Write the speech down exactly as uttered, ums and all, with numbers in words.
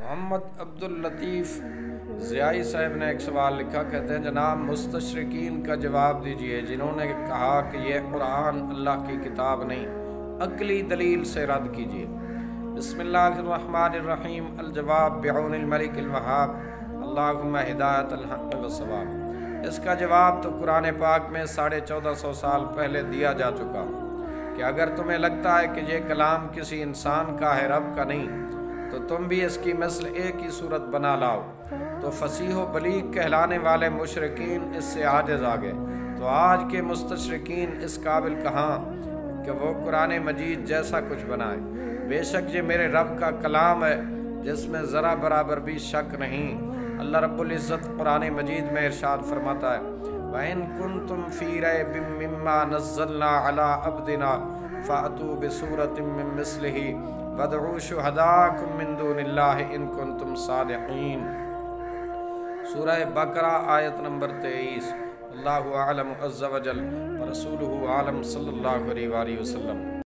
محمد عبداللطیف ضیائی صاحب نے ایک سوال لکھا، کہتے ہیں جناب مستشرقین کا جواب دیجئے جنہوں نے کہا کہ یہ قرآن اللہ کی کتاب نہیں، عقلی دلیل سے رد کیجئے۔ بسم اللہ الرحمن الرحیم۔ الجواب بعون الملک الوہاب، اللہم ہدایت الحق والصواب۔ اس کا جواب تو قرآن پاک میں ساڑھے چودہ سو سال پہلے دیا جا چکا کہ اگر تمہیں لگتا ہے کہ یہ کلام کسی انسان کا ہے، رب کا نہیں، تو تم بھی اس کی مثل ایک ہی صورت بنا لاؤ۔ تو فصیح و بلیغ کہلانے والے مشرکین اس سے عاجز آ گئے، تو آج کے مستشرقین اس قابل کہاں کہ وہ قرآن مجید جیسا کچھ بنائے۔ بے شک یہ میرے رب کا کلام ہے جس میں ذرا برابر بھی شک نہیں۔ اللہ رب العزت قرآن مجید میں ارشاد فرماتا ہے، وَإِن كُنتُمْ فِي رَيْبٍ مِّمَّا نَزَّلْنَا عَلَىٰ عَبْدِنَا فَأْتُوا بِسُورَةٍ مِّن مِّثْلِهِ وَادْعُوا شُهَدَاءَكُم مِّن دُونِ اللَّهِ إِن كُنتُمْ صَادِقِينَ۔ سورہ بقرہ آیت نمبر تیئیس۔ اللہ اعلم عز وجل ورسولہ عالم صلی اللہ علیہ وآلہ وسلم۔